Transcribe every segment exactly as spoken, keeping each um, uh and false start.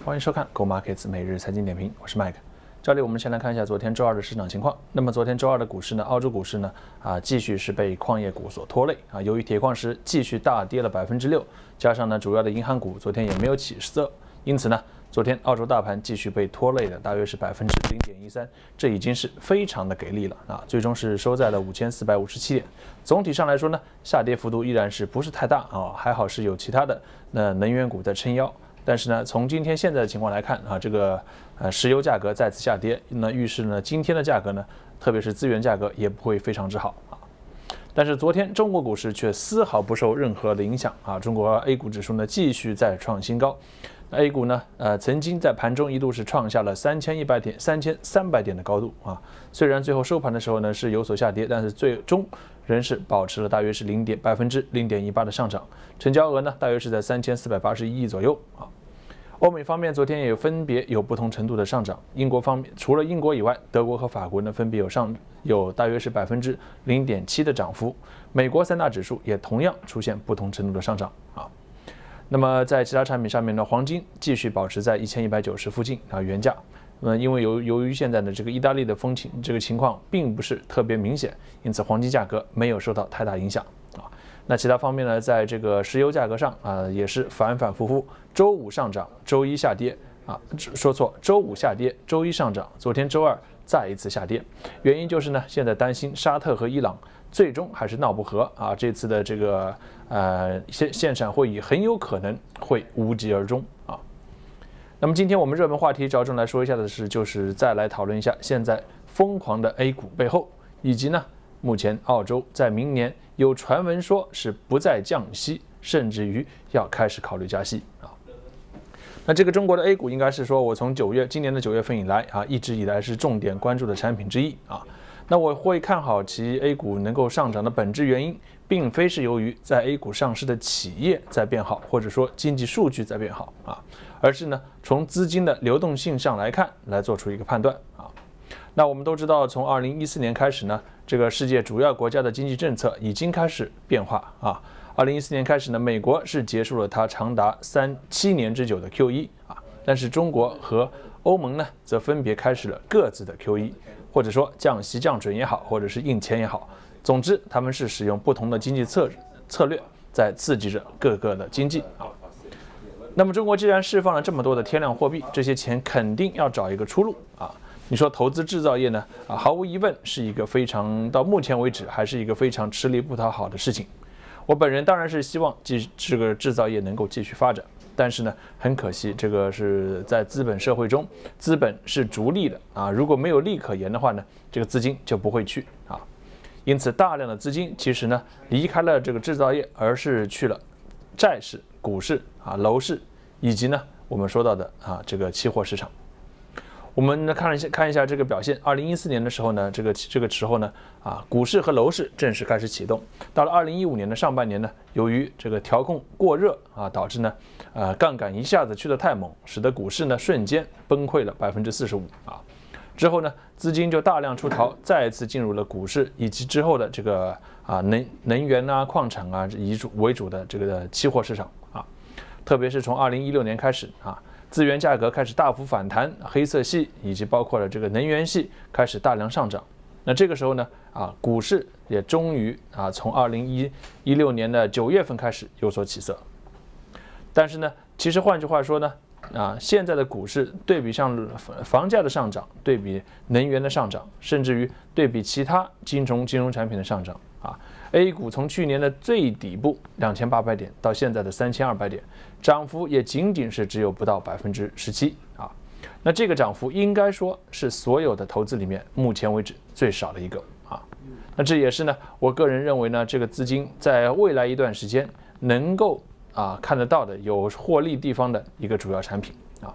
欢迎收看 Go Markets 每日财经点评，我是 Mike。这里我们先来看一下昨天周二的市场情况。那么昨天周二的股市呢，澳洲股市呢啊继续是被矿业股所拖累啊，由于铁矿石继续大跌了百分之六，加上呢主要的银行股昨天也没有起色，因此呢昨天澳洲大盘继续被拖累了，大约是百分之零点一三，这已经是非常的给力了啊，最终是收在了五千四百五十七点。总体上来说呢，下跌幅度依然是不是太大啊，还好是有其他的那能源股在撑腰。但是呢，从今天现在的情况来看啊，这个呃石油价格再次下跌，那预示呢今天的价格呢，特别是资源价格也不会非常之好啊。但是昨天中国股市却丝毫不受任何的影响啊，中国 A 股指数呢继续再创新高。A 股呢，呃，曾经在盘中一度是创下了三千一百点、三千三百点的高度啊。虽然最后收盘的时候呢是有所下跌，但是最终仍是保持了大约是零点百分之零点一八的上涨，成交额呢大约是在三千四百八十一亿左右啊。欧美方面昨天也有分别有不同程度的上涨，英国方面除了英国以外，德国和法国呢分别有上有大约是百分之零点七的涨幅，美国三大指数也同样出现不同程度的上涨啊。那么在其他产品上面呢，黄金继续保持在一千一百九十附近啊原价。那因为由由于现在的这个意大利的风情这个情况并不是特别明显，因此黄金价格没有受到太大影响啊。那其他方面呢，在这个石油价格上啊也是反反复复，周五上涨，周一下跌啊，说错，周五下跌，周一上涨，昨天周二再一次下跌。原因就是呢，现在担心沙特和伊朗最终还是闹不和啊，这次的这个呃线线上会议很有可能会无疾而终啊。那么今天我们热门话题着重来说一下的是，就是再来讨论一下现在疯狂的 A 股背后，以及呢目前澳洲在明年有传闻说是不再降息，甚至于要开始考虑加息啊。那这个中国的 A 股应该是说我从九月今年的九月份以来啊，一直以来是重点关注的产品之一啊。那我会看好其 A 股能够上涨的本质原因，并非是由于在 A 股上市的企业在变好，或者说经济数据在变好啊，而是呢从资金的流动性上来看，来做出一个判断啊。那我们都知道，从二零一四年开始呢，这个世界主要国家的经济政策已经开始变化啊。二零一四年开始呢，美国是结束了它长达三七年之久的 Q E 啊，但是中国和欧盟呢，则分别开始了各自的 Q E， 或者说降息降准也好，或者是印钱也好，总之他们是使用不同的经济策策略在刺激着各个的经济啊。那么中国既然释放了这么多的天量货币，这些钱肯定要找一个出路啊。你说投资制造业呢？啊，毫无疑问是一个非常到目前为止还是一个非常吃力不讨好的事情。我本人当然是希望继这个制造业能够继续发展，但是呢，很可惜，这个是在资本社会中，资本是逐利的啊。如果没有利可言的话呢，这个资金就不会去啊。因此，大量的资金其实呢离开了这个制造业，而是去了债市、股市啊、楼市，以及呢我们说到的啊这个期货市场。我们呢看一下看一下这个表现。二零一四年的时候呢，这个这个时候呢，啊，股市和楼市正式开始启动。到了二零一五年的上半年呢，由于这个调控过热啊，导致呢，呃，杠杆一下子去得太猛，使得股市呢瞬间崩溃了百分之四十五啊。之后呢，资金就大量出逃，再次进入了股市以及之后的这个啊能能源啊、矿产啊以主为主的这个期货市场啊，特别是从二零一六年开始啊。资源价格开始大幅反弹，黑色系以及包括了这个能源系开始大量上涨。那这个时候呢，啊，股市也终于啊从二零一六年的九月份开始有所起色。但是呢，其实换句话说呢，啊，现在的股市对比上房价的上涨，对比能源的上涨，甚至于对比其他金融金融产品的上涨啊。A 股从去年的最底部两千八百点到现在的三千二百点，涨幅也仅仅是只有不到百分之十七啊。那这个涨幅应该说是所有的投资里面目前为止最少的一个啊。那这也是呢，我个人认为呢，这个资金在未来一段时间能够啊看得到的有获利地方的一个主要产品啊。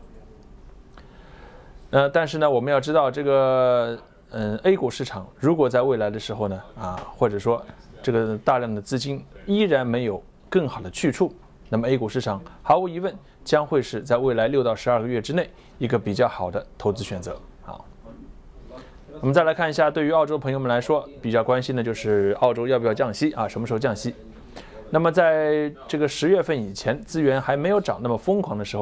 呃，但是呢，我们要知道这个嗯 A 股市场如果在未来的时候呢啊，或者说这个大量的资金依然没有更好的去处，那么 A 股市场毫无疑问将会是在未来六到十二个月之内一个比较好的投资选择。好，我们再来看一下，对于澳洲朋友们来说，比较关心的就是澳洲要不要降息啊，什么时候降息？那么在这个十月份以前，资源还没有涨那么疯狂的时候呢，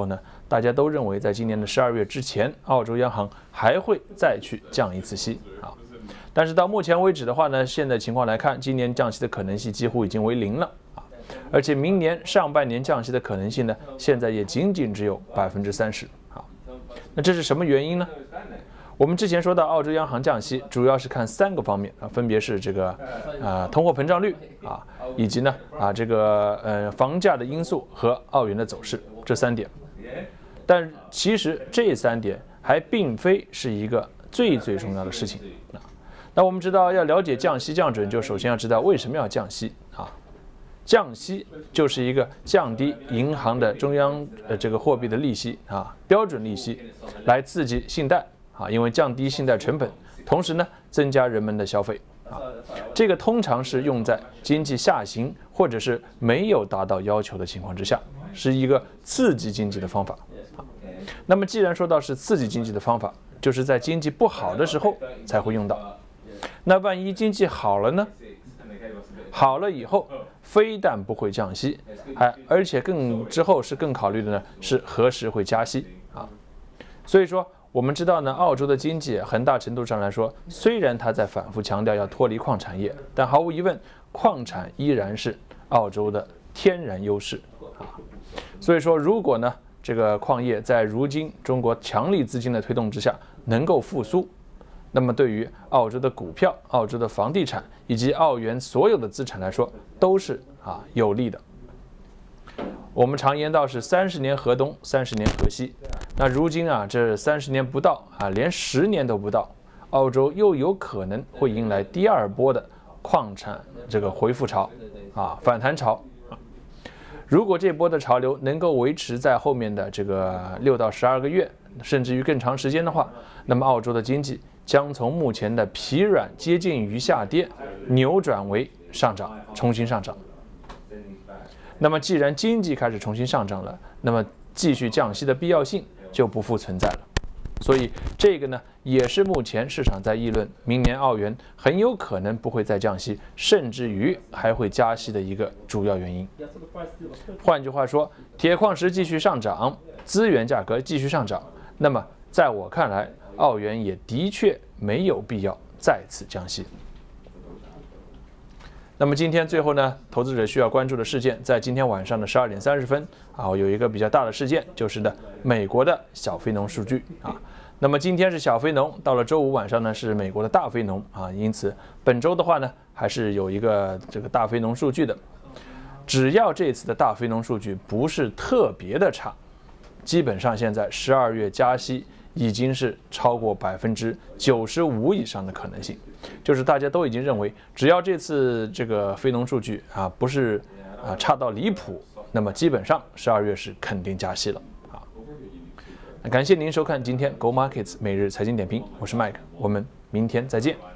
大家都认为在今年的十二月之前，澳洲央行还会再去降一次息啊。但是到目前为止的话呢，现在情况来看，今年降息的可能性几乎已经为零了啊，而且明年上半年降息的可能性呢，现在也仅仅只有百分之三十啊。那这是什么原因呢？我们之前说到澳洲央行降息，主要是看三个方面啊，分别是这个啊通货膨胀率啊，以及呢啊这个呃房价的因素和澳元的走势这三点。但其实这三点还并非是一个最最重要的事情啊。那我们知道，要了解降息降准，就首先要知道为什么要降息啊。降息就是一个降低银行的中央呃这个货币的利息啊，标准利息，来刺激信贷啊，因为降低信贷成本，同时呢增加人们的消费啊。这个通常是用在经济下行或者是没有达到要求的情况之下，是一个刺激经济的方法啊。那么既然说到是刺激经济的方法，就是在经济不好的时候才会用到。那万一经济好了呢？好了以后，非但不会降息，还而且更之后是更考虑的呢是何时会加息啊。所以说，我们知道呢，澳洲的经济很大程度上来说，虽然它在反复强调要脱离矿产业，但毫无疑问，矿产依然是澳洲的天然优势啊。所以说，如果呢这个矿业在如今中国强力资金的推动之下能够复苏，那么对于澳洲的股票、澳洲的房地产以及澳元所有的资产来说，都是啊有利的。我们常言道是三十年河东，三十年河西。那如今啊，这三十年不到啊，连十年都不到，澳洲又有可能会迎来第二波的矿产这个回复潮啊，反弹潮啊。如果这波的潮流能够维持在后面的这个六到十二个月，甚至于更长时间的话，那么澳洲的经济将从目前的疲软接近于下跌，扭转为上涨，重新上涨。那么既然经济开始重新上涨了，那么继续降息的必要性就不复存在了。所以这个呢，也是目前市场在议论明年澳元很有可能不会再降息，甚至于还会加息的一个主要原因。换句话说，铁矿石继续上涨，资源价格继续上涨，那么在我看来，澳元也的确没有必要再次降息。那么今天最后呢，投资者需要关注的事件，在今天晚上的十二点三十分啊，有一个比较大的事件，就是呢美国的小非农数据啊。那么今天是小非农，到了周五晚上呢是美国的大非农啊，因此本周的话呢，还是有一个这个大非农数据的。只要这次的大非农数据不是特别的差，基本上现在十二月加息已经是超过百分之九十五以上的可能性，就是大家都已经认为，只要这次这个非农数据啊不是啊差到离谱，那么基本上十二月是肯定加息了啊。感谢您收看今天 Go Markets 每日财经点评，我是 Mike， 我们明天再见。